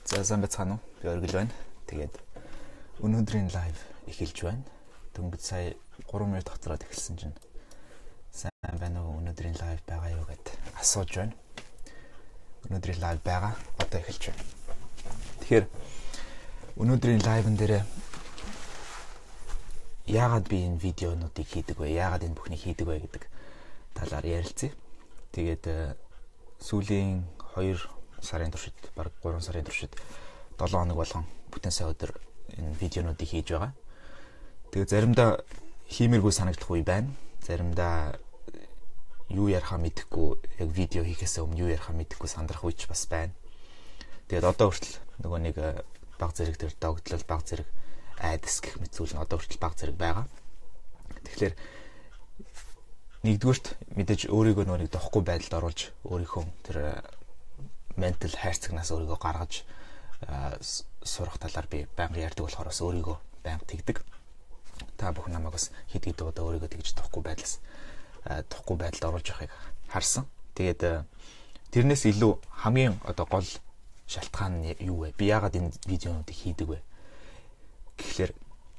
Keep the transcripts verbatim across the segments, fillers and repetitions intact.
За сайн байцгаана уу? Би Оргил байна. Тэгээд өнөөдрийн лайв эхэлж байна. Дөнгөж сая гурван минут дотороо эхэлсэн чинь сайн байна уу? Өнөөдрийн лайв байгаа юу гэд асууж байна. Өнөөдрийн лайв байгаа. Одоо эхэлж байна. Тэгэхээр өнөөдрийн лайвн дээр яагаад би энэ видеонуудыг хийдэг вэ? Яагаад энэ бүхнийг хийдэг вэ гэдэг талаар ярилцъя. Тэгээд сүүлийн хоёр сарын туршид, бараг гурван сарын туршид долоон хоног болгон бүтэн сая өдөр энэ видеонуудыг хийж байгаа. Тэгээд заримдаа хиймэргүй санагдах үе байна. Заримдаа юу ярихаа мэдэхгүй, яг видео хийхээс өмнө юу ярихаа мэдэхгүй сандрах үеч бас байна. Тэгээд одоо хүртэл нөгөө нэг баг зэрэг төр догтлол, баг зэрэг айдас гэх мэт зүйл нь одоо хүртэл баг зэрэг байгаа. Тэгэхээр нэгдүгürt мэдээж өөрийгөө нөгөө нэг дохгүй байдалд оруулж өөрийнхөө тэр ментал хайрцагнаас өөрийгөө гаргаж сурах талаар би байнга ярьдаг болохоор бас өөрийгөө байнга тэгдэг. Та бүхэн намайг бас хэд хэд удаа өөрийгөө тэгж дохгүй байдлаас дохгүй байдалд оруулж явахыг харсан. Тэгээд тэрнээс илүү хамгийн одоо гол шалтгаан нь юу вэ? Би яагаад энэ видеонуудыг хийдэг вэ? Тэгэхээр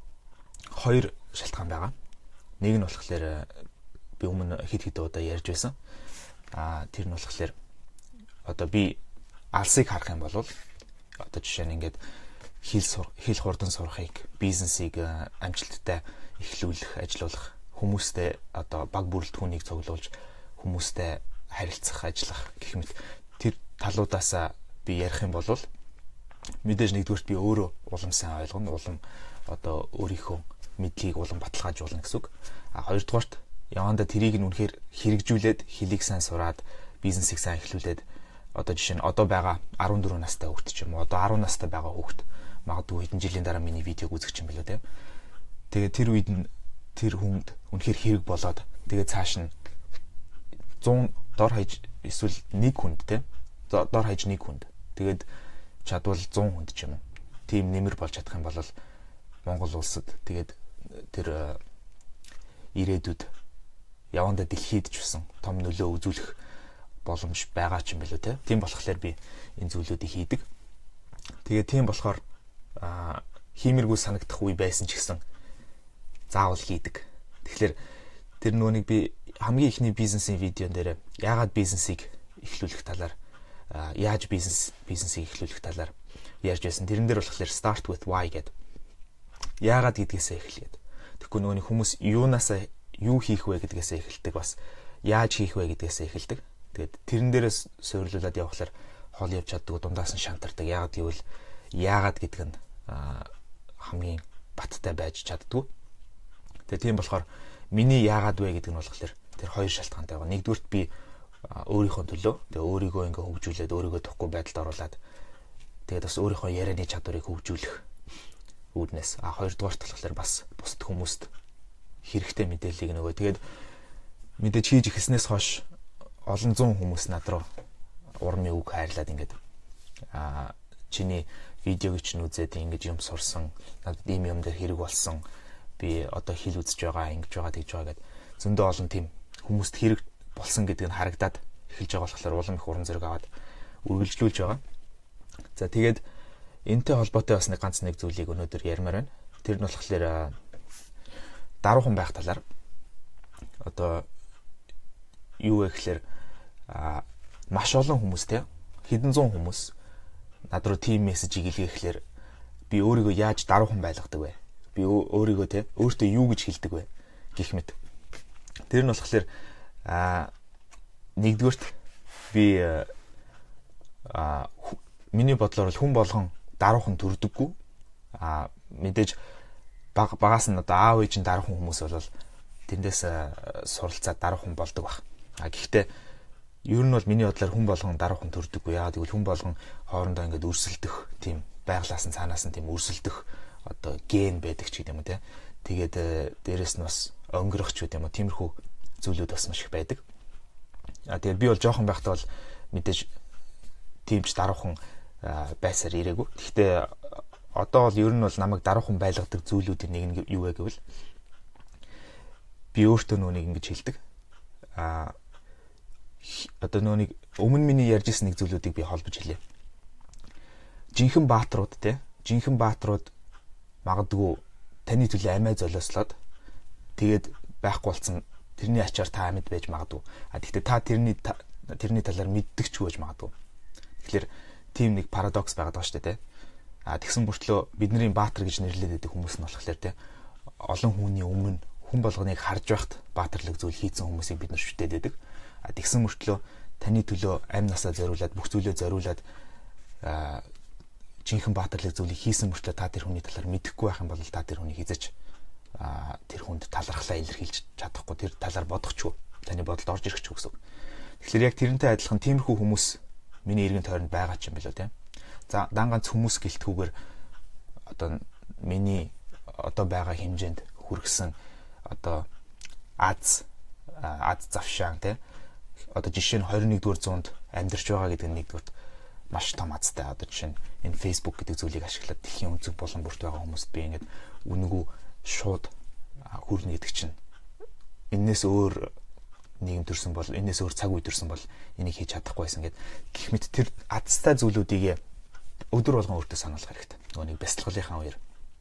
хоёр шалтгаан байгаа. Нэг нь болохоор би өмнө хэд хэд удаа ярьж байсан. Аа тэр нь болохоор одоо би алсыг харах юм бол одоо жишээ нь ингээд хэл хэл хурдан сурахыг, бизнесийг амжилттай эхлүүлэх, ажилуулах, хүмүүстэй одоо баг бүрэлдэхүүнийг цуглуулж хүмүүстэй харилцах, ажиллах гэх мэт тэр талуудаас би ярих юм бол мэдээж нэгдүгürt би өөрөө улам сайн ойлгоно, улам одоо өөрийнхөө мэдлийг улам баталгаажуулна гэсэн үг. А хоёрдугаарт явандаа тэрийг нь үнэхээр хэрэгжүүлээд, хэлийг сайн сураад, бизнесийг сайн эхлүүлээд одоо жишээ нь одоо байгаа арван дөрвөн настай хүүхэд ч юм уу одоо арван настай байгаа хүүхэд магадгүй хэдэн жилийн дараа миний видеог үзэх юм билүү те. Тэгээд тэр үед нь тэр хүнд үнэхээр хэрэг болоод тэгээд цааш нь зуун дор хаяж эсвэл нэг хүнд те. Дор хаяж нэг хүнд. Тэгээд чадвал зуун хүнд ч юм уу. Тим нэмэр болж чадах юм бол Монгол улсад тэгээд тэр ирээдүйд явандаа дэлхийд ч гэсэн том нөлөө үзүүлэх боломж байгаа ч юм билүү те. Тийм болохоор би энэ зүйлүүдийг хийдэг. Тэгээ тийм болохоор аа хиймэргүй санагдах үе байсан ч гэсэн заавал хийдэг. Тэгэхээр тэр нөгөө нэг би хамгийн ихний бизнесийн видеон дээр яагаад бизнесийг эхлүүлэх талаар яаж бизнес бизнесийг эхлүүлэх талаар ярьж байсан. Тэрэн дээр болохоор start with why гэдэг. Яагаад гэдгээсээ эхлэгээд. Тэгэхгүй нөгөө нэг хүмүүс юунаасаа юу хийх вэ гэдгээсээ эхэлдэг, бас яаж хийх вэ гэдгээсээ эхэлдэг. Тэгээд тэрэн дээрээс суйрлуулад явхлаар хол явж чаддаг, дундаас нь шантардаг. Яагаад гэвэл яагаад гэдэг нь хамгийн баттай байж чаддгүй. Тэгээд тийм болохоор миний яагаад вэ гэдэг нь болохоор тэр хоёр шалтгаантай байгаа. Нэгдүгürt би өөрийнхөө төлөө тэгээд өөрийгөө ингээ хөгжүүлээд, өөрийгөө тухгүй байдалд оруулаад тэгээд бас өөрийнхөө ярианы чадварыг хөгжүүлэх үүднээс. А хоёрдугаарт болохоор бас бусад хүмүүст хэрэгтэй мэдээллийг нөгөө тэгээд мэдээж хийж эхэлснээс хойш олон зуун хүмүүс над руу урмын үг хайрлаад ингээд аа чиний видеог чинь үзээд ингэж юм сурсан, надад ийм юм дээр хэрэг болсон, би одоо хэл үзэж байгаа, ингэж байгаа, тэгж байгаа гэд зөндөө олон тийм хүмүүст хэрэг болсон гэдэг нь харагдаад эхэлж байгаа болохоор улам их уран зэрэг аваад үргэлжлүүлж байгаа. За тэгээд энэтэй холбоотой бас нэг ганц нэг зүйлийг өнөөдөр ярмаар байна. Тэр нь болохоор даруухан байх талаар. Одоо юу вэ гэхээр а маш олон хүмүүстэй хэдэн зуун хүмүүс над руу тийм мессежийг илгээхлээр би өөрийгөө яаж даруухан байлгадаг вэ? Би өөрийгөө те өөртөө юу гэж хэлдэг вэ? Гэх мэт. Тэр нь болохоор а нэгдүгürt би а миний бодлоор хүн болгон даруухан төрдөггүй. А мэдээж баг багаас нь одоо аав ээж нь даруухан хүмүүс бол тэндээс суралцаад даруухан болдог баг. А гэхдээ ер нь бол миний бодлоор хүн болгон даруухан төрдөггүй. Яагаад гэвэл хүн болгон хоорондоо ингээд өрсөлдөх тийм байглаас нь цаанаас нь тийм өрсөлдөх одоо ген байдаг ч гэдэм үү те. Тэгээд дээрэс нь бас өнгөрөх ч гэдэм үү тиймэрхүү зүйлүүд бас маш их байдаг. А тэгээд би бол жоохон байхдаа бол мэдээж тиймч даруухан байсаар ирээгүй. Гэхдээ одоо бол ер нь бол намайг даруухан байлгадаг зүйлүүдийн нэг нь юу вэ гэвэл би өөртөө нүг ингэж хэлдэг. А одоо нөө нэг өмнө миний ярьж ирсэн нэг зүйлүүдийг би холбож хэлье. жинхэнэ бааtruуд те жинхэнэ бааtruуд магадгүй таны төлөө амиа золиослоод тэгээд байхгүй болсон тэрний ачаар та амьд байж магадгүй. А гэхдээ та тэрний тэрний талаар мэддэг ч гэж магадгүй. Тэгэхээр тийм нэг парадокс байгаад байгаа шүү дээ те. А тэгсэн мөртлөө бидний баатар гэж нэрлэдэг хүмүүс нь болохоор те олон хүний өмнө хүн болгоныг харж байхад баатарлаг зүйл хийсэн хүмүүсийг бид нар шүтээд байдаг. А тэгсэн мөртлөө таны төлөө амь насаа зориулаад бүх зүйлээ зориулаад а жинхэнэ баатарлаг зүйлийг хийсэн мөртлөө та тэр хүний талаар мэдэхгүй байх юм бол та тэр хүнийг хизэж а тэр хүнд талархлаа илэрхийлж чадахгүй, тэр талаар бодохчгүй, таны бодолд орж ирэхч гэсэн. Тэгэхээр яг тэрнтэй адилхан тиймэрхүү хүмүүс миний эргэн тойронд байгаа ч юм билүү те. За дан ганц хүмүүс гэлтгүүгээр одоо миний одоо байгаа хэмжээнд хүргэсэн одоо аз аз завшаан те одоо жишээ нь двадцать нэгдүгээр зуунд амьдарч байгаа гэдэг нь нэгдүгээр маш том азтай. Одоо жишээ нь энэ Facebook гэдэг зүйлийг ашиглаад дэлхийн өнцөг болон бүрт байгаа хүмүүст би ингээд үнгүү шууд хүрнэ гэдэг чинь энэс өөр нийгэм төрсөн бол энэс өөр цаг үе төрсөн бол энийг хийж чадахгүй байсан гэд гэх мэт тэр азтай зүйлүүдийг өдөр болгон өөртөө сануулах хэрэгтэй. Нөгөө нэг бясалгалынхаа үеэр.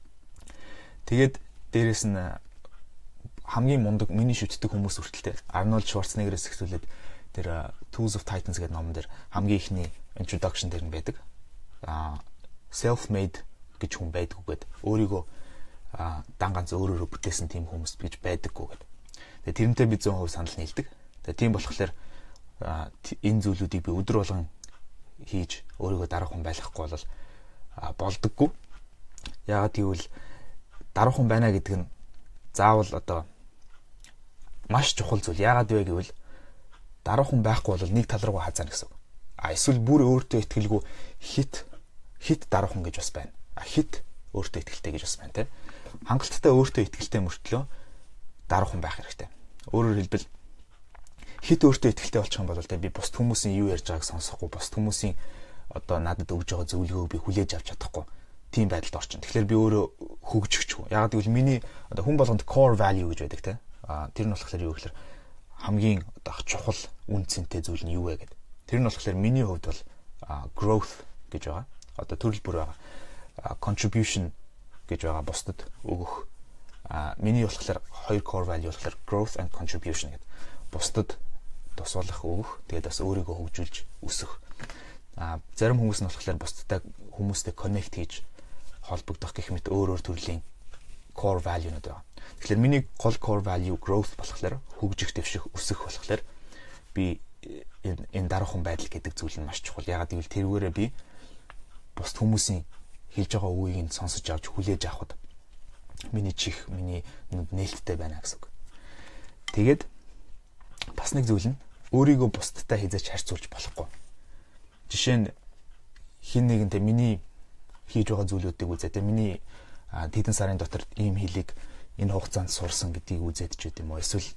Тэгээд дээрэс нь хамгийн мундаг миний шүтдэг хүмүүс хүртэлтэй Арнольд Шварценеггерээс эхлүүлээд тэр Tools of Titans гэдэг номон дээр хамгийн ихний introduction дээр нь байдаг. Аа self-made гэж хүн байдаггүйгээд өөрийгөө дан ганц өөрөөрөө бүтээсэн тийм хүмүүс гэж байдаггүй гэдэг. Тэгээ тэрнтэй би зуун хувь санал нийлдэг. Тэгээ тийм болохоор энэ зүйлүүдийг би өдөр болгон хийж өөрийгөө дарах хүн байхгүй бол болдоггүй. Яагаад гэвэл дарах хүн байна гэдэг нь заавал одоо маш чухал зүйл. Яагаад вэ гэвэл дарах хүн байхгүй бол нэг тал руу хазаана гэсэн. А эсвэл бүр өөртөө итгэлгүй хит хит дарах хүн гэж бас байна. А хит өөртөө итгэлтэй гэж бас байна те. Хангалттай өөртөө итгэлтэй мөртлөө дарах хүн байх хэрэгтэй. Өөрөөр хэлбэл хит өөртөө итгэлтэй болчих юм бол те би бусд хүмүүсийн юу ярьж байгааг сонсохгүй, бусд хүмүүсийн одоо надад өгж байгаа зөвлөгөөг би хүлээж авч чадахгүй тийм байдалд орчин. Тэгэхээр би өөрөө хөгжигчгүй. Ягаад гэвэл миний одоо хүн болгонд core value гэж байдаг те. А тэр нь болохоор юу гэхээр хамгийн одоо чухал үн цэнтэй зүйл нь юу вэ гэдэг. Тэр нь болохоор миний хувьд бол growth гэж байгаа. Одоо төрөл бүр байгаа. Contribution гэж байгаа бусдад өгөх. А миний болохоор хоёр core value болохоор growth and contribution гэдэг. Бусдад тусгуулах өгөх, тэгээд бас өөрийгөө хөгжүүлж өсөх. А зарим хүмүүс нь болохоор бусдтай хүмүүстэй connect хийж холбогдох гэх мэт өөр өөр төрлийн core value-нууд байгаа. Тэгэхээр миний гол core value growth болохоор хөгжих, дэвших, өсөх болохоор би энэ энэ дарах хүн байдал гэдэг зүйл нь маш чухал. Ягаад гэвэл тэрүүгээрээ би бусд хүмүүсийн хэлж байгаа үгийг нь сонсож авч хүлээж авахд миний чих, миний нээлттэй байна гэсэн үг. Тэгээд бас нэг зүйл нь өөрийгөө бусдтай хязгаарч харьцуулж болохгүй. Жишээ нь хин нэгэнтэй миний хийж байгаа зүйлүүдийг үзээд миний тэдэн сарын дотор ийм хэлийг энэ хугацаанд сурсан гэдгийг үзээд ч гэдэм үү. Эсвэл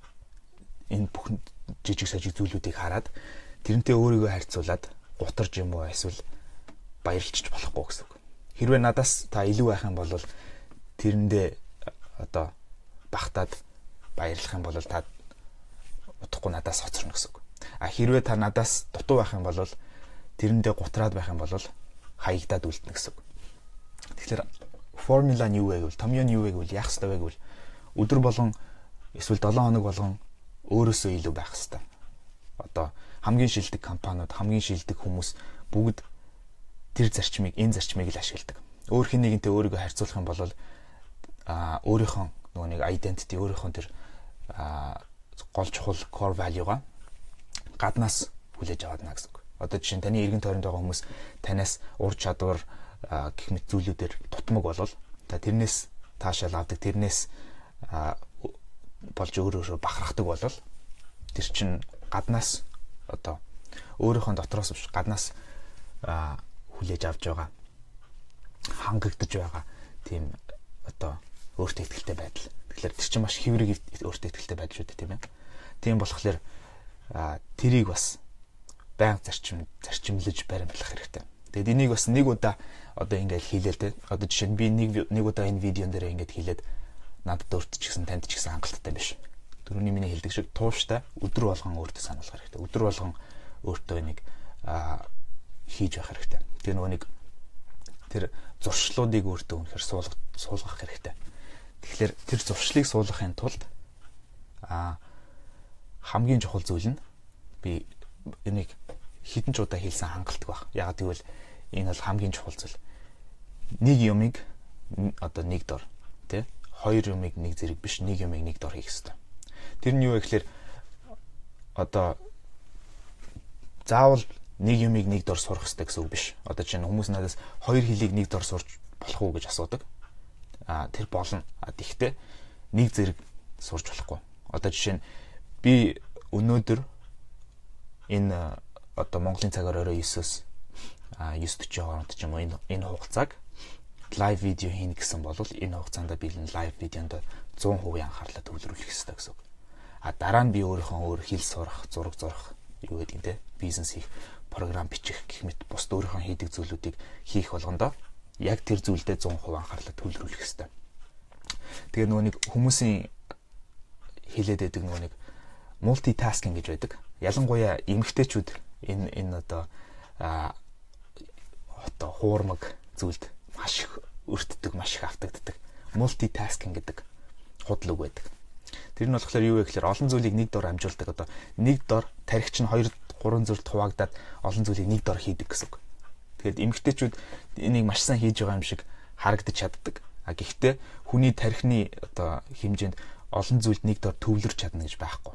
энэ бүх жижиг сажиг зүйлүүдийг хараад тэрнтэй өөрийгөө харьцуулаад гутарж юм уу эсвэл баярлчих болохгүй гэсэн үг. Хэрвээ надаас та илүү байх юм бол тэрэндээ одоо багтаад баярлах юм бол та утгагүй надаас хоцорно гэсэн үг. А хэрвээ та надаас дутуу байх юм бол тэрэндээ гутраад байх юм бол хаягдаад үлдэнэ гэсэн үг. Тэгэхээр формула нь юу вэ гэвэл, томьёо нь юу вэ гэвэл яах ёстой вэ гэвэл өдөр болгон эсвэл долоон хоног болгон өөрөөсөө илүү байх ёстой. Одоо хамгийн шилдэг компаниуд, хамгийн шилдэг хүмүүс бүгд тэр зарчмыг, энэ зарчмыг л ашигладаг. Өөр хэн нэгэнтэй өөрийгөө харьцуулах юм бол а өөрийнхөө нөгөө нэг identity, өөрийнхөө тэр гол чухал core value-га гаднаас хүлээж аваад наа гэсэн үг. Одоо жишээ нь таны эргэн тойронд байгаа хүмүүс танаас ур чадвар гэх мэт зүйлүүдээр дутмаг болвол та тэрнээс таашаал авдаг, тэрнээс болж өөр өөрөөр бахархдаг болвол тэр чинь гаднаас одоо өөрийнхөө дотроос биш гаднаас хүлээж авч байгаа, хангагдж байгаа тийм одоо өөртөө ихтэй байдал. Тэгэхээр тэр чинь маш хэврэг өөртөө ихтэй байдал шүү дээ, тийм ээ. Тийм болохоор тэрийг бас байнга зарчим зарчимлаж баримтлах хэрэгтэй. Тэгэд энийг бас нэг удаа одоо ингээд хийлээ те. Одоо жишээ нь би нэг нэг удаа энэ видеон дээр ингээд хийлээд надад өөртөө ч гэсэн танд ч гэсэн хангалттай биш. Түрүүний миний хэлдэг шиг тууштай өдөр болгон өөртөө сануулах хэрэгтэй. Өдөр болгон өөртөө нэг хийж явах хэрэгтэй. Тэгээ нөгөө нэг тэр зуршлуудыг өөртөө үнэхээр суулгах суулгах хэрэгтэй. Тэгэхээр тэр зуршлыг суулгахын тулд а хамгийн чухал зүйл нь би энийг хэдэн ч удаа хэлсэн хангалттай баг. Яг гэвэл энэ бол хамгийн чухал зүйл. Нэг юмыг одоо нэг дор тий хоёр юмыг нэг зэрэг биш, нэг юмыг нэг дор хийх хэрэгтэй. Тэр нь юу вэ гэхээр одоо заавал нэг юмыг нэг дор сурах хэрэгтэй гэсэн үг биш. Одоо чинь хүмүүс надаас хоёр хэлийг нэг дор сурч болох уу гэж асуудаг. А тэр болно. А тэгвэл нэг зэрэг сурч болохгүй. Одоо жишээ нь би өнөөдөр энэ одоо Монголын цагаар орой девятөөс а девять forty хооронд ч юм уу энэ энэ хугацааг лайв видео хийнэ гэсэн бол энэ хугацаанд би энэ лайв видеонд one hundred percent анхаарлаа төвлөрүүлэх хэрэгтэй гэсэн үг. А дараа нь би өөрийнхөө өөр хэл сурах, зураг зурах юу гэдэг нь те бизнес хийх, програм бичих гэх мэт бусд өөрийнхөө хийдэг зүйлүүдийг хийх болгондоо яг тэр зүйлдээ one hundred percent анхаарлаа төвлөрүүлэх хэрэгтэй. Тэгээ нөгөө нэг хүмүүсийн хэлээд байдаг нөгөө нэг multitasking гэж байдаг. Ялангуяа эмэгтэйчүүд энэ энэ одоо а одоо хуурмаг зүйлд маш их өртдөг, маш их автагддаг. Multitasking гэдэг худал үг байдаг. Тэр нь болохоор юу вэ гэхээр олон зүйлийг нэг дор амжуулдаг. Одоо нэг дор тархич нь хоёр гурван зүйлд хуваагдаад олон зүйлийг нэг дор хийдэг гэсэн үг. Тэгэхээр эмэгтэйчүүд энийг маш сайн хийж байгаа юм шиг харагдаж чаддаг. А гэхдээ хүний тархины одоо хэмжээнд олон зүйлд нэг дор төвлөрч чадна гэж байхгүй.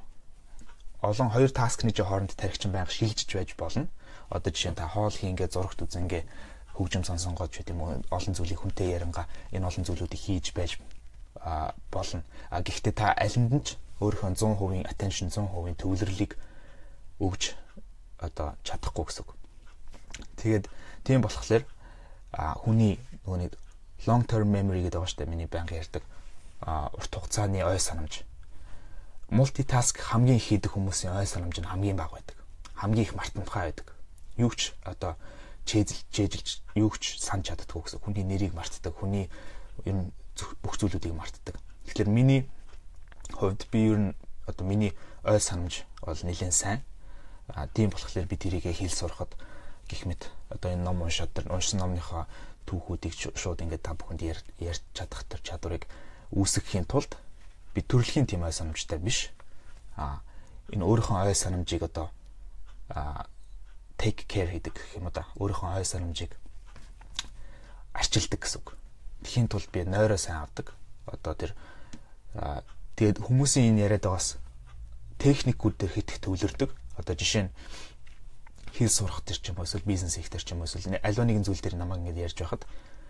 Олон хоёр таскны хооронд тархич нь байнга шилжиж байж болно. Одоо жишээ нь та хоол хийнгээ, зурагт үзэнгээ, хөгжим сонсонгоод ч гэдэм үү олон зүйлийг хүнтэй яранга энэ олон зүйлүүдийг хийж байж а болно. А гэхдээ та алинд нь ч өөрийнхөө one hundred percent attention, one hundred percent төвлөрлийг өгж одоо чадахгүй гэсэн үг. Тэгээд тийм болохоор а хүний нөгөө нэг long term memory гэдэг байгаа шүү дээ. Миний байнга ярьдаг а урт хугацааны ой санамж. Multitask хамгийн их хийдэг хүмүүсийн ой санамж нь хамгийн бага байдаг. Хамгийн их мартамтгай байдаг. Юу ч одоо чэйзэл чэйжилж юу ч санаж чаддаггүй гэсэн. Хүний нэрийг мартдаг, хүний ер нь бүх зүйлүүдийг мартдаг. Тэгэхээр миний хувьд би ер нь одоо миний ой санамж бол нэлээд сайн. А тийм болохоор би тэрийгэ хэл сурахад гэх мэт одоо энэ ном уншаад тэр уншсан номныхоо түүхүүдийг шууд ингээд та бүхэнд ярьж чадах тэр чадварыг үүсгэхийн тулд би төрөлхийн тийм ой санамжтай биш. А энэ өөрийнхөө ой санамжийг одоо а take care хийдэг гэх юм уу да. Өөрийнхөө ой санамжийг арчилдаг гэсэн үг. Тэхийн тулд би нойроо сайн авдаг. Одоо тэр тэгээд хүмүүсийн энэ яриад байгаас техникүүд дээр хит их төвлөрдөг. Одоо жишээ нь хэл сурах төр ч юм уу эсвэл бизнес хийх төр ч юм уу эсвэл аливаа нэгэн зүйл дээр намайг ингэж ярьж байхад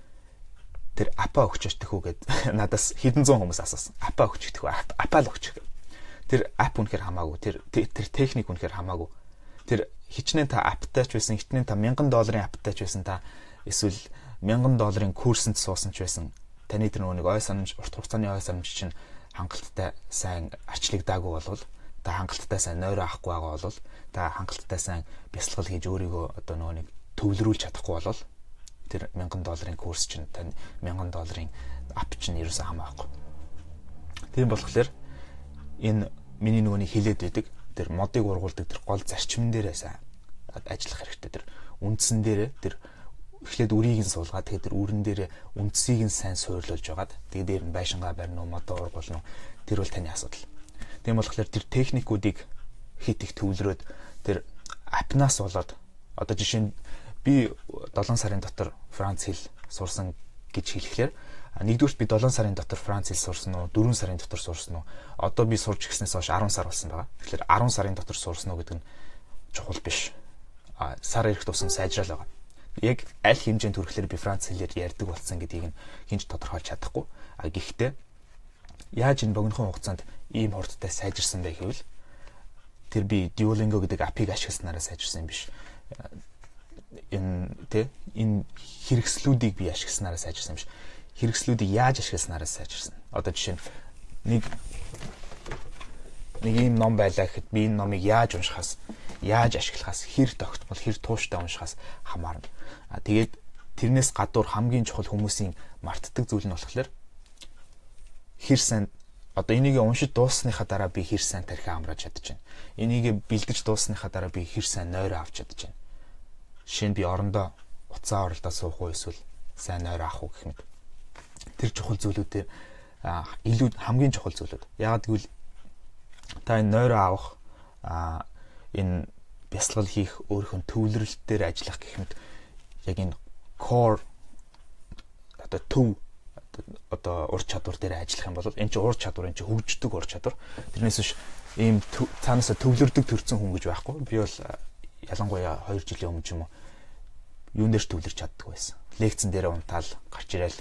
тэр апа өгч очтөх үү гэд надаас хэдэн зуун хүмүүс асуусан. Апа өгч идэх үү? Апа л өгч. Тэр ап үнэхээр хамаагүй. Тэр тэр техник үнэхээр хамаагүй. Тэр хичнээн та аптай ч байсан, хичнээн та мянган долларын аптай ч байсан, та эсвэл мянган долларын курсэнд суусан ч байсан. Таны тэр нэг ой санамж, урт хугацааны ой санамж чинь хангалттай сайн арчлагдаагүй болвол, та хангалттай сайн нойроо авахгүй байгаа болвол, та хангалттай сайн бясалгал хийж өөрийгөө одоо нөгөө нэг төвлөрүүлж чадахгүй болвол тэр мянган долларын курс чинь тань мянган долларын ап чинь ерөөсөө хамаахгүй. Тийм болохоор энэ миний нөгөөний хилээд байдаг тэр модыг ургуулдаг тэр гол зарчмын дээрээ сайн ажиллах хэрэгтэй. Тэр үндсэн дээрээ тэр эхлээд үрийг нь суулгаад тэгээд тэр үрэн дээрээ үндсийг нь сайн суйрлуулж байгаад тэгээд дээр нь байшингаа барьна уу, модоо ургуулна уу, тэр бол таны асуудал. Тийм болохоор тэр техникүүдийг хит их төвлөрөөд тэр апнаас болоод одоо жишээ нь би seven сарын дотор Франц хэл сурсан гэж хэлэхлээр нэгдүгürt би seven сарын дотор Франц хэл сурсан уу, four сарын дотор сурсан уу? Одоо би сурч гиснээс хойш ten сар болсон байгаа. Тэгэхээр ten сарын дотор сурсан уу гэдэг нь чухал биш. А сар ирэх тусам сайжраал байгаа. Яг аль хэмжээнд хүрэхлээр би Франц хэлээр ярьдаг болсон гэдгийг нь хинж тодорхойлж чадахгүй. А гэхдээ яаж энэ богинохон хугацаанд ийм хурдтай сайжирсан бэ гэвэл тэр би Duolingo гэдэг апыг ашигласнараа сайжирсан юм биш. Энэ тэ энэ хэрэгслүүдийг би ашигласнараа сайжирсан юм биш. Хэрэгслүүдийг яаж ашигласнараа сайжирсан. Одоо жишээ нь нэг нэг юм ном байлаа гэхэд би энэ номыг яаж уншихаас, яаж ашиглахаас, хэр тогтмол, хэр тууштай уншихаас хамаарна. А тэгээд тэрнээс гадуур хамгийн чухал хүмүүсийн мартдаг зүйл нь болохоор хэр сайн одоо энийг уншиж дууссаныхаа дараа би хэр сайн тархиа амрааж чадчихна. Энийг бэлдэж дууссаныхаа дараа би хэр сайн нойроо авч чадчихна. Жишээ нь би орондоо уцаа оролдоо суух уу эсвэл сайн нойр авах уу гэх мэт. Тэр чухал зүйлүүдээр илүү хамгийн чухал зүйлүүд. Яагаад гэвэл та энэ нойр авах а энэ бясалгал хийх өөрийнхөө төвлөрөлт дээр ажиллах гэх мэт яг энэ core одоо төв одоо ур чадвар дээр ажиллах юм бол энэ чинь ур чадвар, энэ чинь хөгждөг ур чадвар. Тэрнээс биш ийм цаанаасаа төвлөрдөг төрсэн хүн гэж байхгүй. Би бол ялангуяа хоёр жилийн өмнө ч юм уу юун дээр ч төвлөрч чаддаг байсан. Лекцэн дээр унтаал гарч ирээл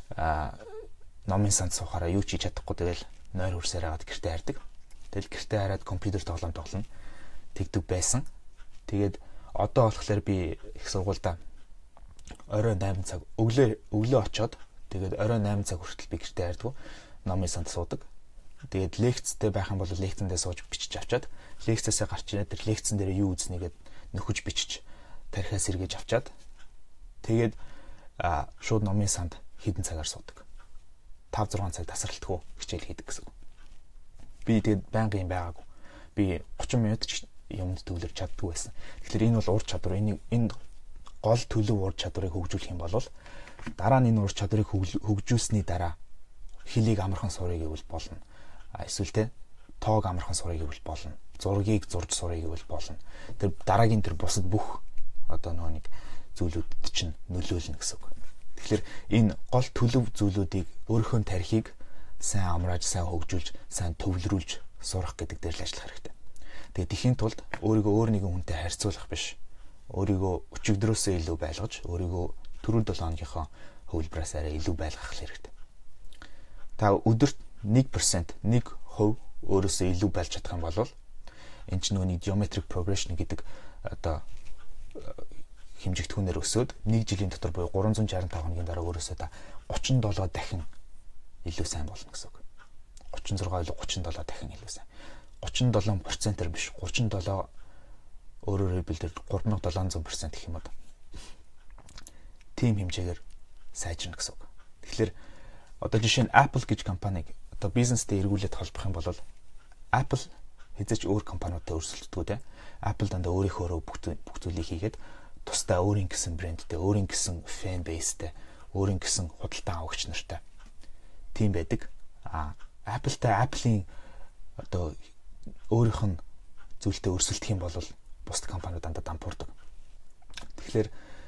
номын санд суухаараа юу ч хийж чадахгүй тэгэл нойр хөрсээр хагаад гэртээ хардаг. Тэгэл гэртээ хараад компьютер тоглоом тоглоно. Тэгдэг байсан. Тэгээд одоо болохоор би их сургуультай орой найман цаг өглөө өглөө очоод тэгээд орой найман цаг хүртэл би гэртээ хардаг. Номын санд суудаг. Тэгээд лекцтэй байх юм бол лекцэндээ сууж бичиж авчаад лекцээсээ гарч ирээд тэр лекцэн дээр юу үзнэгээд нөхөж бичиж тархиас эргэж авчаад тэгээд шууд номын санд хэдэн цагаар суудаг. тавь зургаан цаг тасралтгүй хичээл хийдэг гэсэн. Би тэгээд байнгын байгаагүй. Би гурван минут юмд төвлөрч чаддгүй байсан. Тэгэхээр энэ бол ур чадвар. Энэ энэ гол төлөв ур чадварыг хөгжүүлэх юм бол дараа нь энэ ур чадварыг хөгжүүлсний дараа хөлийг амархан сурах гэвэл болно. Эсвэл тэ тоог амархан сурах гэвэл болно. Зургийг зурж сурах гэвэл болно. Тэр дараагийн тэр бусад бүх одоо нөгөө нэг зүйлүүд чинь нөлөөлнө гэсэн үг. Тэгэхээр энэ гол төлөв зүйлүүдийг өөрийнхөө тархийг сайн амрааж, сайн хөгжүүлж, сайн төвлөрүүлж сурах гэдэг дээр л ажиллах хэрэгтэй. Тэгээд ихийн тулд өөрийгөө өөр нэгэн хүнтэй харьцуулах биш. Өөрийгөө өчигдрөөсөө илүү байлгаж, өөрийгөө түрүү долоо хоногийнхоо хөвлбраас арай илүү байлгах хэрэгтэй. Та өдөрт one percent one хувь өөрөөсөө илүү байлж чадах юм бол энэ ч нөгөө geometric progression гэдэг одоо хэмжигдэхүүнээр өсөөд нэг жилийн дотор буюу three hundred sixty-five хоногийн дараа өөрөөсөө та thirty-seven дахин илүү сайн болно гэсэн үг. thirty-six илүү thirty-seven дахин илүү сайн. thirty-seven процентээр биш thirty-seven өөрөөр хэлбэл three thousand seven hundred percent гэх юм уу. Тим хэмжээгээр сайжирна гэсэн үг. Тэгэхээр одоо жишээ нь Apple гэж компаниг одоо бизнестэй эргүүлээд холбох юм бол Apple хэзээ ч өөр компаниудтай өрсөлддөггүй те. Apple дандаа өөрийнхөө бүх зүйлийг хийгээд тусдаа өөрийн гэсэн брэндтэй, өөрийн гэсэн фэн бейстэй, өөрийн гэсэн худалдан авагч нартай тийм байдаг. А Apple-тай Apple-ийн одоо өөрийнх нь зүйлтэй өрсөлдөх юм бол бусад компаниуд дандаа дампуурдаг. Тэгэхээр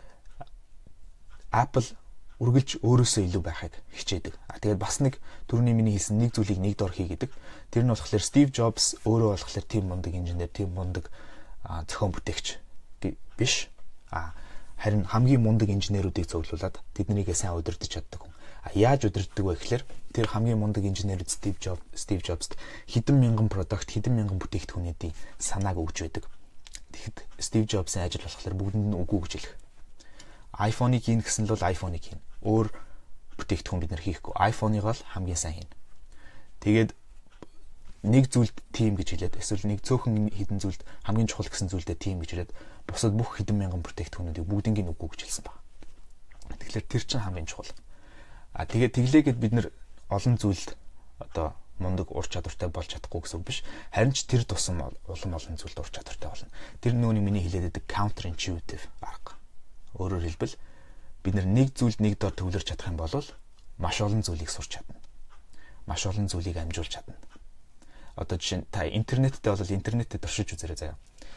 Apple үргэлж өөрөөсөө илүү байхыг хичээдэг. А тэгээд бас нэг түрүүний миний хэлсэн нэг зүйлийг нэг дор хий гэдэг. Тэр нь болохоор Steve Jobs өөрөө болохоор тийм мундаг инженер, тийм мундаг зохион бүтээгч биш. А харин хамгийн мундаг инженерүүдийг цуглуулад тэднийгээ сайн удирдах чаддаг хүн. А яаж удирддаг вэ гэхээр тэр хамгийн мундаг инженерүүд Steve Jobs, Steve Jobs-д хэдэн мянган продукт, хэдэн мянган бүтээгдэхүүнүүдийн санааг өгч байдаг. Тэгэхэд Steve Jobs-ийн ажил болохоор бүгдэнд нь үгүй гэж хэлэх. iPhone-ыг хийн гэсэн л бол iPhone-ыг хийн. Өөр бүтээгдэхүүн бид нар хийхгүй. iPhone-ыг л хамгийн сайн хийн. Тэгээд нэг зүйлд тим гэж хэлээд эсвэл нэг цөөхөн хідэн зүйлд хамгийн чухал гэсэн зүйлдээ тим гэж хэлээд бусад бүх хэдэн мянган бүтээгдэхүүнүүдийг бүгднийг үгүй гэж хэлсэн байна. Тэгэхээр тэр чинь хамгийн чухал. А тэгээд тэглээгээд бид нар олон зүйлд одоо мундаг ур чадвартай болж чадахгүй гэсэн үг биш. Харин ч тэр тусам улам олон зүйлд ур чадвартай болно. Тэр нөгөөний миний хэлээд байдаг counter intuitive арга. Өөрөөр хэлбэл бид нар нэг зүйлд нэг дор төвлөрч чадах юм бол маш олон зүйлийг сурч чадна. Маш олон зүйлийг амжуулж чадна. Одоо жишээ нь та интернеттэй бол интернеттэй туршиж үзээрэй заяа.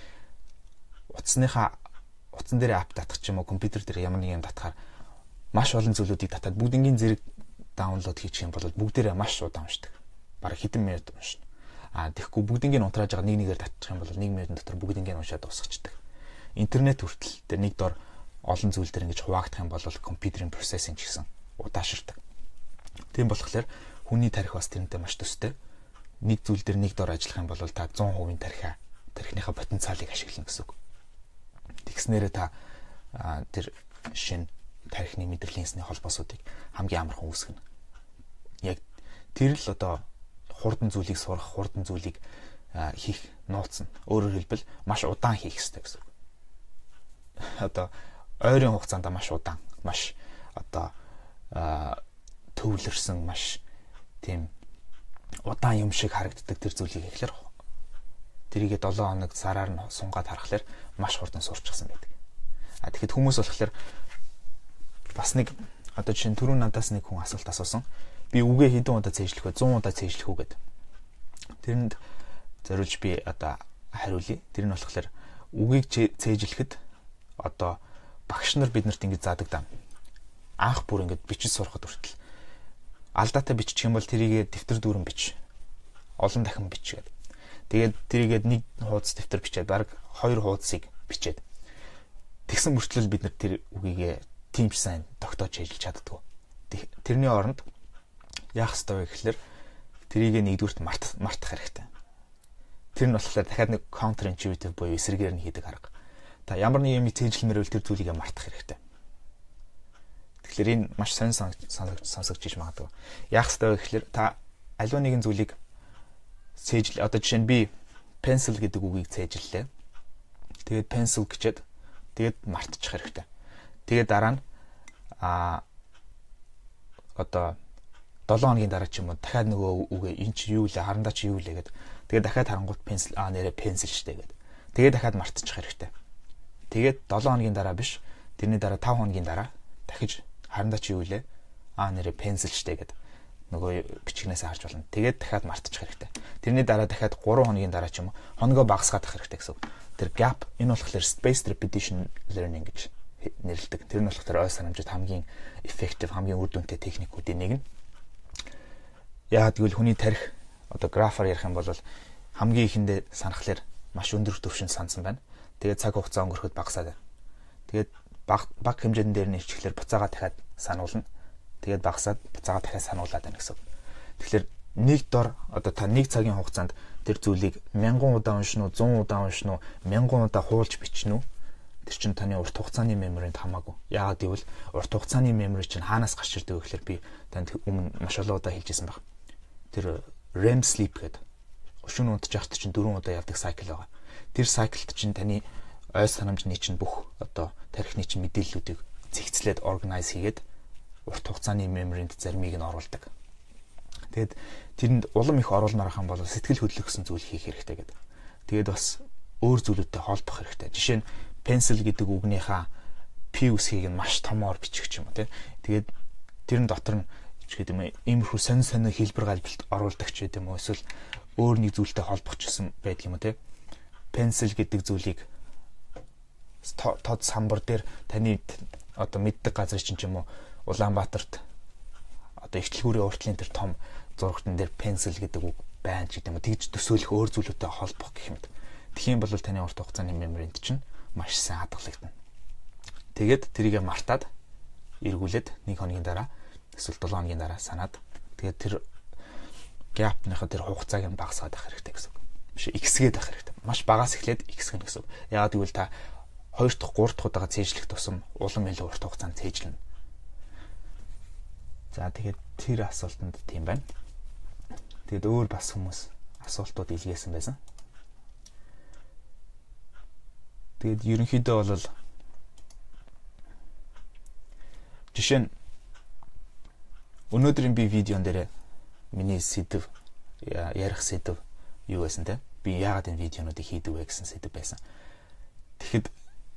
Утасныхаа утсан дээр апп татах ч юм уу компьютер дээр ямар нэг юм татахаар маш олон зүйлүүдийг татаад бүгднгийн зэрэг даунлоод хийчих юм бол бүгдээрээ маш удаан уншдаг. Бараг хэдэн минут уншина. А тэгэхгүй бүгднгийн унтрааж байгаа нэг нэгээр татчих юм бол нэг минутын дотор бүгднгийн уншаад дуусчихдаг. Интернет хүртэл тэр нэг дор олон зүйл дээр ингэж хуваагдах юм бол компьютерийн процессинг ч гэсэн удаашрдаг. Тийм болохоор хүний тарих бас тэрнтэй маш төстэй. Нэг зүйл дээр нэг дор ажиллах юм бол та one hundred percent тархиа тархиныхаа потенциалыг ашиглана гэсэн үг. Тэгснээрээ та тэр шин тархины мэдрэлийн эсний холбоосуудыг хамгийн амархан үүсгэнэ. Яг тэр л одоо хурдан зүйлийг сурах, хурдан зүйлийг хийх нууц нь. Өөрөөр хэлбэл маш удаан хийх хэрэгтэй гэсэн үг. Одоо ойрын хугацаанд маш удаан, маш одоо төвлөрсөн, маш тийм удаан юм шиг харагддаг тэр зүйлийг ихлээр тэрийгээ seven хоног сараар нь сунгаад харахаар маш хурдан сурчихсан байдаг. А тэгэхэд хүмүүс болохоор бас нэг одоо жишээ нь түрүүн надаас нэг хүн асуулт асуусан. Би үгээ хэдэн удаа цээжлэх вэ? зуун удаа цээжлэх үү гэд. Тэрэнд зориулж би одоо хариулъя. Тэр нь болохоор үгийг цээжлэхэд одоо багш нар биднэрт ингэж заадаг даа. Анх бүр ингэж бичиж сурахад хүртэл алдаатай бичих юм бол тэрийгэ дэвтэр дүүрэн бич. Олон дахин бич гэдэг. Тэгээд тэрийгээд нэг хуудас дэвтэр бичээд баг хоёр хуудасыг бичээд тэгсэн мөртлөө бид нар тэр үгийгээ тийм ч сайн тогтоож ажиллаж чаддгүй. Тэрний оронд яах ёстой вэ гэхэлэр тэрийгээ нэгдүгürt март мартах хэрэгтэй. Тэр нь болохоор дахиад нэг counter intuitive буюу эсрэгээр нь хийдэг арга. Та ямар нэг юм цээжлэмээр үл тэр зүйлийг мартах хэрэгтэй. Тэгэхээр энэ маш сонь сонсогдож иж магадгүй. Яах ёстой вэ гэхэлэр та аливаа нэгэн зүйлийг цээжл одоо жишээ нь би pencil гэдэг үгийг цээжллээ. Тэгээд pencil гэчээд тэгээд мартчих хэрэгтэй. Тэгээд дараа нь а одоо долоон хоногийн дараа ч юм уу дахиад нөгөө үгээ эн чи юу лээ харандаа чи юу лээ гэд. Тэгээд дахиад харангуут pencil а нэрэ pencil штэ гэд. Тэгээд дахиад мартчих хэрэгтэй. Тэгээд долоон хоногийн дараа биш тэрний дараа тав хоногийн дараа дахиж харандаа чи юу лээ а нэрэ pencil штэ гэд. Нөгөө бичгнээс харж болно. Тэгээд дахиад мартчих хэрэгтэй. Тэрний дараа дахиад гурван хоногийн дараа ч юм уу хоногоо багасгаах хэрэгтэй гэсэн. Тэр gap энэ болохоор spaced repetition learning гэж нэрлэдэг. Тэр нь болохоор ой санамжид хамгийн effective, хамгийн үр дүнтэй техникүүдийн нэг нь. Яагаад гэвэл хүний тарих одоо графаар ярих юм бол хамгийн ихэндээ санахлаар маш өндөр түвшинд сансан байна. Тэгээд цаг хугацаа өнгөрөхөд багасаад байна. Тэгээд баг баг хэмжээнд дээр нь ирчихлээр буцаага дахиад сануулна. Тэгээд багасаад буцаага дахиад сануулад байна гэсэн. Тэгэхээр нэг дор одоо та нэг цагийн хугацаанд тэр зүйлийг мянган удаа уншин уу, зуун удаа уншин уу, мянган удаа хуулж бичнэ үү? Тэр чинь таны урт хугацааны меморинд хамаагүй. Яагаад гэвэл урт хугацааны мемори чинь хаанаас гарч ирдэг вэ гэхээр би танд өмнө маш олон удаа хэлжсэн баг. Тэр REM sleep гэдэг шөнө унтж явахт чинь дөрвөн удаа явдаг cycle байгаа. Тэр cyclд чинь таны ой санамжны чинь бүх одоо тархины чинь мэдээллүүдийг зэгцлээд organize хийгээд урт хугацааны меморинд заримыг нь оруулдаг. Тэгээд тэрэнд улам их оруулмаар хам бол сэтгэл хөдлөх гэсэн зүйл хийх хэрэгтэй гэдэг. Тэгээд бас өөр зүйлүүдтэй холбох хэрэгтэй. Жишээ нь pencil гэдэг үгнийхаа P үсгийг нь маш томоор бичих юм уу тий. Тэгээд тэрэн дотор нь ч гэдэг юм иймэрхүү сонь сонь хэлбэр галбилт оруулдаг ч гэдэг юм уу эсвэл өөр нэг зүйлтэй холбогчсон байдаг юм уу тий. Pencil гэдэг зүйлийг тод самбар дээр таны одоо мэддэг газар чинь ч юм уу Улаанбаатарт одоо ихтлгүүрийн уртлын тэр том зурагтан дээр pencil гэдэг үг байна ч гэдэг юм уу тэгж төсөөлөх өөр зүйлүүдтэй холбох гэх юм. Тэгэх юм бол таны урт хугацааны меморинд чинь маш сайн хадгалагдана. Тэгээд тэрийгэ мартаад эргүүлээд нэг хоногийн дараа эсвэл долоо хоногийн дараа санаад тэгээд тэр gap-ныхаа тэр хугацааг нь багасгаад авах хэрэгтэй гэсэн үг. Биш ихсгээд авах хэрэгтэй. Маш багаас эхлээд ихсгэнэ гэсэн үг. Яагаад гэвэл та хоёр дахь гурав дахь удаага цээжлэх тусам улам илүү урт хугацаанд цээжлэнэ. За тэгээд тэр асуултанд тийм байна. Тэгэд өөр бас хүмүүс асуултууд илгээсэн байсан. Тэгэд ерөнхийдөө бол жишээ нь өнөөдрийн би видеон дээр миний сэдв ярих сэдв юу байсан те? Би яагаад энэ видеонуудыг хийдэг вэ гэсэн сэдв байсан. Тэгэхэд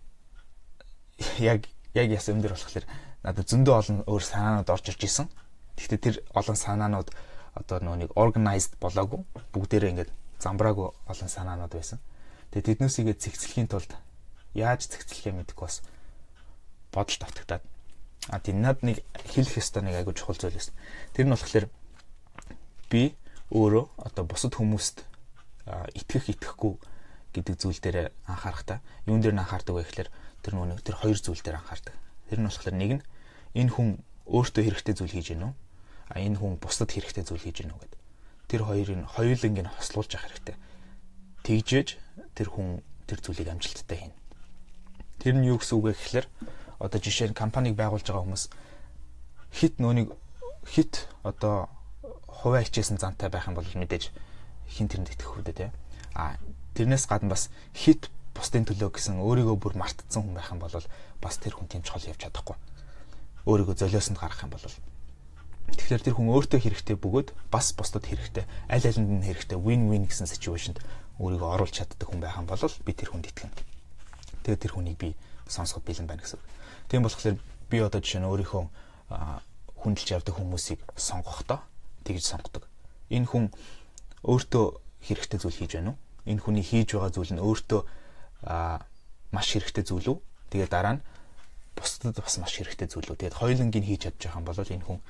яг яг ясам дээр болохоор надад зөндөө олон өөр санаанууд орж ирж исэн. Гэхдээ тэр олон санаанууд одоо нөгөө нэг organized болоогүй. Бүгдээрээ ингээд замбраагүй олон санаанууд байсан. Тэгээд тэднээсийгээ цэгцлэхийн тулд яаж цэгцлэхээ мэдэхгүй бас бодолд автагдаад. А тийм над нэг хэлэх ёстой нэг айгуу чухал зүйл байсан. Тэр нь болохоор би өөрөө одоо бусад хүмүүст итгэх итгэхгүй гэдэг зүйл дээр анхаарахтаа юун дээр нь анхаардаг вэ гэхээр тэр нөгөө тэр хоёр зүйл дээр анхаардаг. Тэр нь болохоор нэг нь энэ хүн өөртөө хэрэгтэй зүйл хийж гэнэ үү? А энэ хүн бусдад хэрэгтэй зүйл хийж гэнэ үү гэдэг. Тэр хоёрыг хоёуланг нь хослуулж авах хэрэгтэй. Тэгжээж тэр хүн тэр зүйлийг амжилттай хийнэ. Тэр нь юу гэсэн үг вэ гэхээр одоо жишээ нь компаниг байгуулж байгаа хүмүүс хит нөөнийг хит одоо хувиа хичээсэн зантай байх юм бол мэдээж хин тэрэнд итгэх үү дээ. А тэрнээс гадна бас хит бусдын төлөө гэсэн өөрийгөө бүр мартцсан хүн байх юм бол бас тэр хүн тийм чухал явж чадахгүй. Өөрийгөө золиосонд гаргах юм бол тэгэхээр тэр хүн өөртөө хэрэгтэй бөгөөд бас бусдад хэрэгтэй аль алинд нь хэрэгтэй win-win гэсэн ситүэйшнд өөрийгөө оруулж чаддаг хүн байх юм бол би тэр хүнд итгэнэ. Тэгээд тэр хүнийг би сонсоход бэлэн байна гэсэн үг. Тийм болохоор би одоо жишээ нь өөрийнхөө хүндэлж явдаг хүмүүсийг сонгохдоо тэгж сонгодог. Энэ хүн өөртөө хэрэгтэй зүйл хийж байна уу? Энэ хүний хийж байгаа зүйл нь өөртөө маш хэрэгтэй зүйл үү? Тэгээд дараа нь бусдад бас маш хэрэгтэй зүйл үү? Тэгээд хоёулангийн хийж чадж байгаа юм бол энэ хүн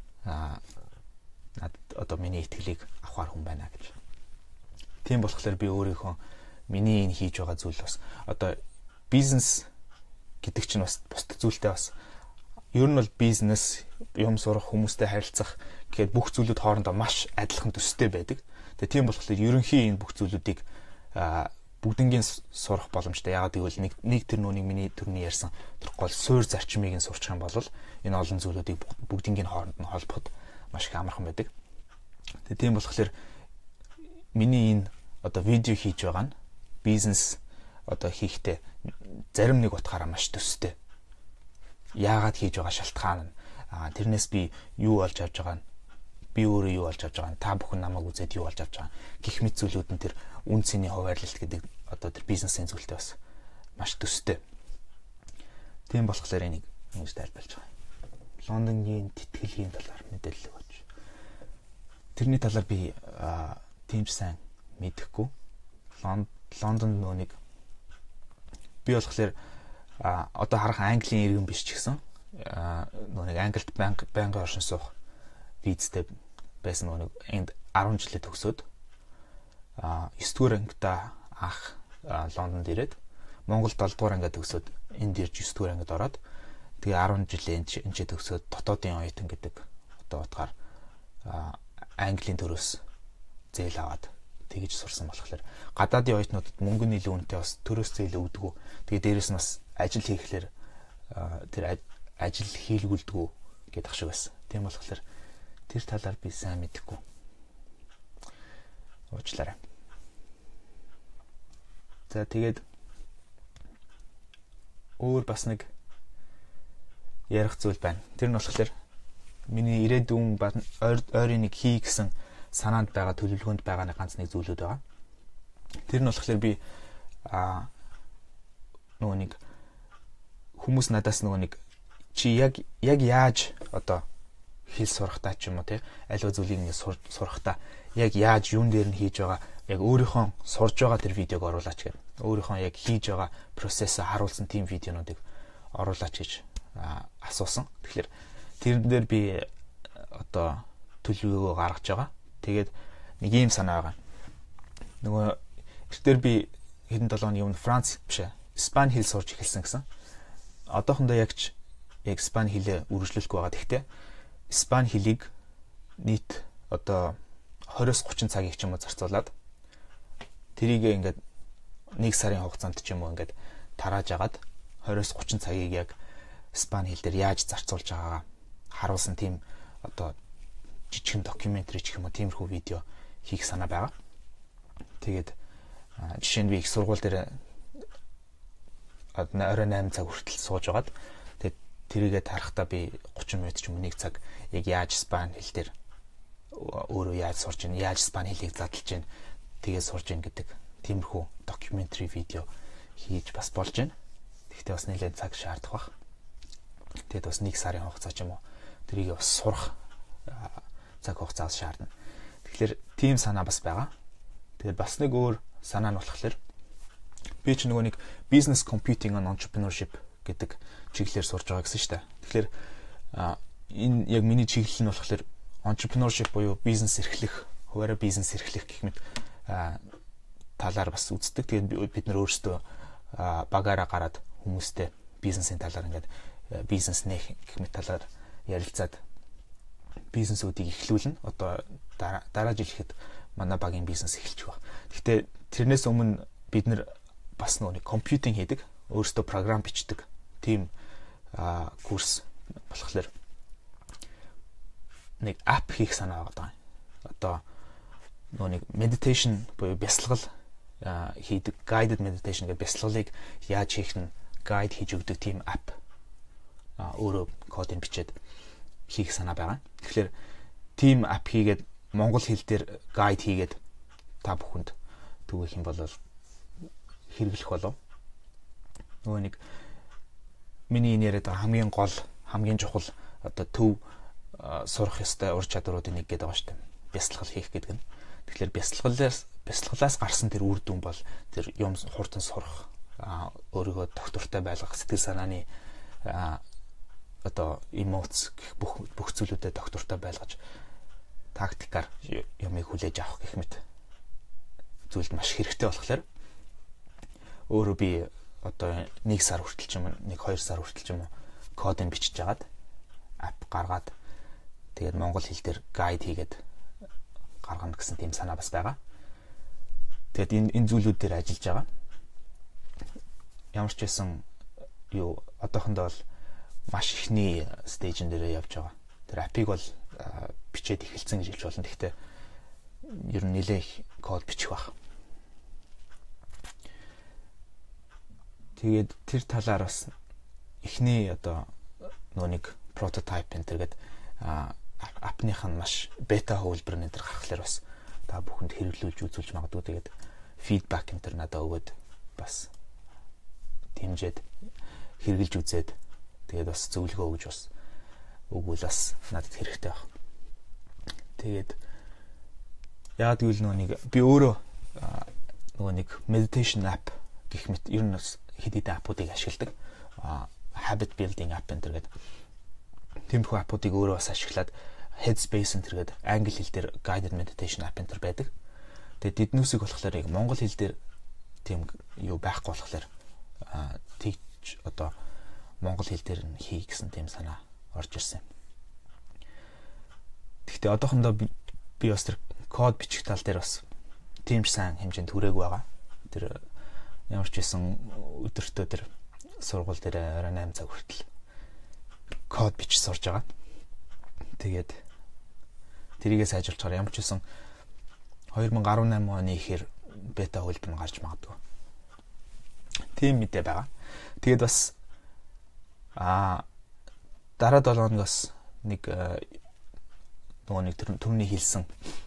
одоо миний итгэлийг авахар хүн байна гэж. Тийм болохоор би өөрийнхөө миний энэ хийж байгаа зүйл бас одоо бизнес гэдэг чинь бас бусдад зүйлтэй бас ер нь бол бизнес юм сурах хүмүүстэй харилцах гэхэд бүх зүйлүүд хоорондоо маш адилхан төстэй байдаг. Тэгээ тийм болохоор ерөнхийн энэ бүх зүйлүүдийг бүгднгийн сурах боломжтой. Яагаад гэвэл нэг нэг тэр нүуний миний төрний ярьсан тэр гол суур зарчмыг нь сурчих юм бол энэ олон зүйлүүдийг бүгднгийн хооронд нь холбоход маш их амархан байдаг. Тэгээ тийм болохоор миний энэ одоо видео хийж байгаа нь бизнес одоо хийхдээ зарим нэг утгаараа маш төстэй. Яагаад хийж байгаа шалтгаан нь тэрнээс би юу олж авч байгаа нь би өөрөө юу олж авч байгаа нь та бүхэн намайг үзээд юу олж авч байгаа гэх мэт зүйлүүд нь тэр үн цэний хуваарлалт гэдэг одоо тэр бизнесийн зүйлтэй бас маш төстэй. Тийм болохоор энийг ингэж тайлбарлаж байгаа. Лондонгийн тэтгэлгийн талаар мэдээлэл өгөөч. Тэрний талаар би тийм ч сайн мэдэхгүй. Лондон нөөник би болохоор одоо харах Английн иргэн биш ч гэсэн нөөник Англид банк банкын оршин суух визтэй байсан нөөник энд арван жилээ төгсөөд девь дугаар ангида анх Лондонд ирээд Монголд долоо дугаар ангиа төгсөөд энд ирж девь дугаар ангид ороод тэгээ арван жилийн энэ ч төгсөөд дотоодын оюутан гэдэг одоо утгаар Английн төрөөс зээл аваад тэгж сурсан болохоор гадаадын оюутнуудад мөнгө нэлээд үнэтэй бас төрөөс зээл өгдөг. Тэгээ дээрэс нь бас ажил хийхлээр тэр ажил хийлгүүлдэг гэдэг шиг байсан. Тийм болохоор тэр талаар би сайн мэдэхгүй. Уучлаарай. За тэгээд өөр бас нэг ярих зүйл байна. Тэр нь болохоор миний ирээдүйн ойрын нэг хий гэсэн санаанд байгаа төлөвлөгөөнд байгаа нэг ганц нэг зүйлүүд байгаа. Тэр нь болохоор би аа нөгөө нэг хүмүүс надаас нөгөө нэг чи яг яг яаж одоо хэл сурахтаа ч юм уу тий аливаа зүйлийг ингэ сурахтаа яг яаж юун дээр нь хийж байгаа яг өөрийнхөө сурж байгаа тэр видеог оруулаач гэдэг. Өөрийнхөө яг хийж байгаа процессыг харуулсан тийм видеонуудыг оруулаач гэж асуусан. Тэгэхээр тэрэн дээр би одоо төлөвлөгөө гаргаж байгаа. Тэгээд нэг юм санаа байгаа. Нөгөө эртээр би хэдэн долоо өдрийн өмнө Франц биш ээ. Испани хэл сурч эхэлсэн гэсэн. Одоохондоо яг ч яг Испани хэлээ үргэлжлүүлэхгүй байгаа. Гэхдээ Испани хэлийг нийт одоо двадцать тридцать цагийг ч юм уу зарцуулаад тэрийг ингээд нэг сарын хугацаанд ч юм уу ингээд тарааж агаад двадцать тридцать цагийг яг Испани хэл дээр яаж зарцуулж байгаагаа харуулсан тийм одоо жижигхэн докюментари ч юм уу тиймэрхүү видео хийх санаа байгаа. Тэгээд жишээ нь би их сургууль дээр оройн восемь цаг хүртэл сууж агаад тэгээд тэрийгээ тарахтаа би тридцать минут ч юм уу нэг цаг яг яаж Испани хэл дээр өөрөө яаж сурч ийн яаж Испани хэлийг задлж ийн тэгээд сурч ийн гэдэг тиймэрхүү докюментари видео хийж бас болж байна. Гэхдээ бас нэлээд цаг шаардах бах. Тэгээд бас нэг сарын хугацаа ч юм уу тэрийг бас сурах цаг хугацаас шаардна. Тэгэхээр тийм санаа бас байгаа. Тэгээд бас нэг өөр санаа нь болохоор би ч нөгөө нэг business computing and entrepreneurship гэдэг чиглэлээр сурж байгаа гэсэн шүү дээ. Тэгэхээр энэ яг миний чиглэл нь болохоор entrepreneurship буюу бизнес эрхлэх, хуваараа бизнес эрхлэх гэх мэт талаар бас үздэг. Тэгээд бид нар өөрсдөө багаараа гараад хүмүүстэй бизнесийн талаар ингээд бизнес нэх гэх мэт талаар ярилцаад бизнесүүдийг эхлүүлнэ. Одоо дараа дараа жил ихэд манай багийн бизнес эхэлчих баг. Гэхдээ тэрнээс өмнө бид нар бас нэг компьютинг хийдэг, өөрсдөө програм бичдэг тийм курс болохоор нэг ап хийх санаа байгаа. Одоо нөгөө нэг meditation буюу бясалгал хийдэг, guided meditation гэдэг бясалгалыг яаж хийх нь гайд хийж өгдөг тийм ап өөрөө кодыг бичээд хийх санаа байгаа. Тэгэхээр team app хийгээд монгол хэл дээр гайд хийгээд та бүхэнд түгэх юм бол хэрэглэх болов. Нөгөө нэг миний энэ яриад байгаа хамгийн гол хамгийн чухал одоо төв сурах ёстой ур чадруудын нэг гэдэг байгаа шүү дээ. Бясалгал хийх гэдэг нь. Тэгэхээр бясалгалаас бясалгалаас гарсан тэр үр дүн бол тэр юм хурдан сурах, өөрийгөө доктортой байлгах, сэтгэл санааны одоо эмоц гэх бүх бүх зүйлүүдэд доктортой байлгаж тактикаар юмыг хүлээж авах гэх мэт зүйлд маш хэрэгтэй болохоор өөрөө би одоо нэг сар хүртэл ч юм уу нэг хоёр сар хүртэл ч юм уу кодыг бичиж жагаад ап гаргаад тэгээд монгол хэл дээр гайд хийгээд гаргана гэсэн тийм санаа бас байгаа. Тэгээд энэ энэ зүйлүүд дээр ажиллаж байгаа. Ямар ч байсан юу одоохондоо бол маш ихний стейжн дээр явж байгаа. Тэр апыг бол бичээд эхэлсэн гэж хэлж болно. Гэхдээ ер нь нэлээ их код бичих баг. Тэгээд тэр талаар бас эхний одоо нөгөө нэг прототип энэ төргээд апных нь маш бета хөвлбөр энэ төр гаргахлаар бас та бүхэнд хэрэглүүлж үзүүлж магадгүй. Тэгээд фидбек энэ төр надад өгөөд бас дэмжиж хэрэгжилж үзээд тэгээд бас зөвлөгөө өгж бас өгвөл бас надад хэрэгтэй баг. Тэгээд яагаад гэвэл нөгөө нэг би өөрөө нөгөө нэг meditation app гэх мэт ер нь бас хэд хэдэн аппуудыг ашигладаг. Habit building app энэ төргээд тиймэрхүү аппуудыг өөрөө бас ашиглаад Headspace энэ төргээд англи хэл дээр guided meditation app энэ төр байдаг. Тэгээд эднүүсийг болохоор яг монгол хэл дээр тийм юу байхгүй болохоор тэгж одоо монгол хэл дээр нь хий гэсэн тийм санаа орж ирсэн. Гэхдээ одоохондоо би бас тэр код бичих тал дээр бас тийм ч сайн хэмжээнд хүрээгүй байгаа. Тэр ямар ч байсан өдөртөө тэр сургууль дээр орой найман цаг хүртэл код бичиж сурж байгаа. Тэгээд тэрийгээ сайжруулахаар ямар ч байсан two thousand eighteen оны ихэр бета хөлбөр нь гарч магадгүй. Тийм мэдээ байгаа. Тэгээд бас а дараа долоо хоногоос нэг нөгөө нэг төрний хэлсэн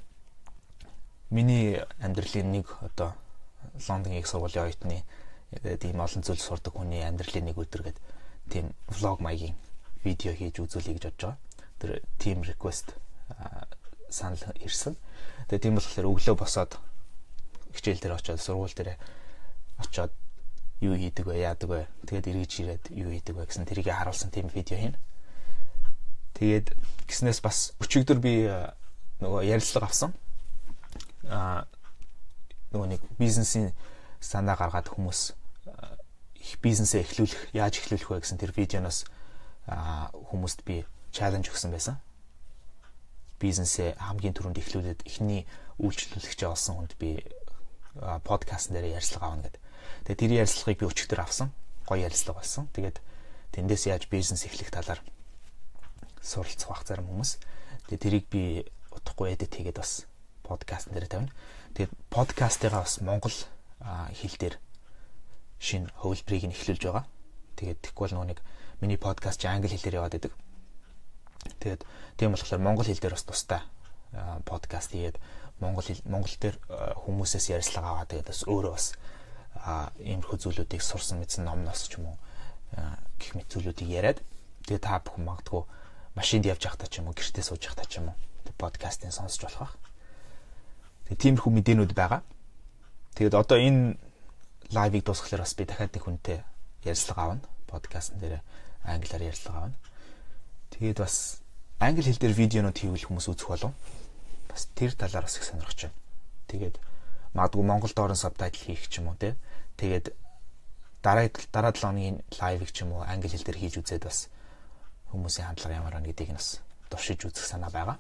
миний амьдралын нэг одоо Лондонгийн их сургуулийн оюутны тийм олон зүйл сурдаг хүний амьдралын нэг өдөр гэдэг тийм влог маягийн видео хийж үзүүлье гэж бодож байгаа. Тэр team request санал ирсэн. Тэгээ тийм болохоор өглөө босоод хичээл дээр очиод сургууль дээр очиод юу хийдэг вэ, яадаг вэ? Тэгээд эргэж ирээд юу хийдэг вэ гэсэн тэрийг харуулсан тийм видео хийн. Тэгээд гиснээс бас өчигдөр би нөгөө ярилцлага авсан. Аа нөгөө нэг бизнесийн санаа гаргаад хүмүүс их бизнесээ эхлүүлэх, яаж эхлүүлэх вэ гэсэн тэр видеоноос хүмүүст би чаленж өгсөн байсан. Бизнесээ хамгийн түрүүнд эхлүүлээд эхний үйлчлүүлэгчээ олсон хүнд би подкастн дээр ярилцлага авна гэдэг. Тэгээд тэр ярилцлагыг би өчигдөр авсан. Гоё ярилцлага болсон. Тэгээд тэндээс яаж бизнес эхлэх талаар суралцах бах зарим хүмүүс. Тэгээд тэрийг би утгагүй эдит хийгээд бас подкастн дээр тавина. Тэгээд подкастыгаа бас монгол хэл дээр шинэ хөвлбөрийг нь эхлүүлж байгаа. Тэгээд тэгвэл нөгөө нэг миний подкаст чи англи хэлээр яваад байдаг. Тэгээд тийм болохоор монгол хэл дээр бас тустай подкаст хийгээд монгол хэл монгол дээр хүмүүсээс ярилцлага аваад тэгээд бас өөрөө бас иймэрхүү зүйлүүдийг сурсан мэдсэн номноос ч юм уу гэх мэт зүйлүүдийг яриад тэгээд та бүхэн магадгүй машинд явж байхдаа ч юм уу гэртээ сууж байхдаа ч юм уу подкастын сонсож болох байх. Тэгээд тиймэрхүү мэдээнүүд байгаа. Тэгээд одоо энэ лайвыг дуусгахлаар бас би дахиад нэг хүнтэй ярилцлага авна. Подкастн дээр англиар ярилцлага авна. Тэгээд бас англи хэл дээр видеонууд хийвэл хүмүүс үзэх болов. Бас тэр талаар бас их сонирхож байна. Тэгээд магадгүй Монгол доорн сабтайтл хийх ч юм уу те. Тэгээд дараа дараа долоо хоногийн лайвыг ч юм уу англи хэл дээр хийж үзээд бас хүмүүсийн хандлага ямар байна гэдгийг нь бас туршиж үзэх санаа байгаа.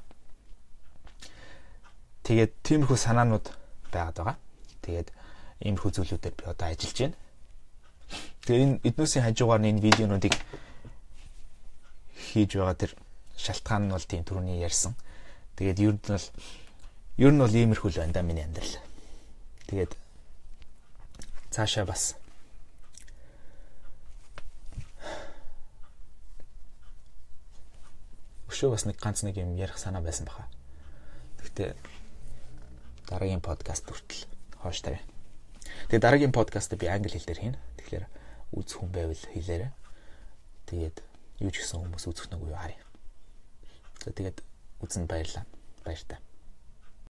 Тэгээд тиймэрхүү санаанууд байгаад байгаа. Тэгээд иймэрхүү зүйлүүдээр би одоо ажиллаж байна. Тэгээд энэ эднүүсийн хажуугаар нь энэ видеонуудыг хийж байгаа тэр шалтгаан нь бол тийм түрүүний ярьсан. Тэгээд ер нь бол ер нь бол иймэрхүү л байна да миний амьдрал. Тэгээд цаашаа бас өшөө бас нэг ганц нэг юм ярих санаа байсан баха. Гэхдээ дараагийн подкаст хүртэл хоош тавь. Тэгээд дараагийн подкастыг би англи хэл дээр хийнэ. Тэгэхээр үзэх хүн байвал хэлээрэй. Тэгээд юу ч гэсэн хүмүүс үзэх нэг юу харъя. За тэгээд үзсэнд баярлалаа. Баяртай.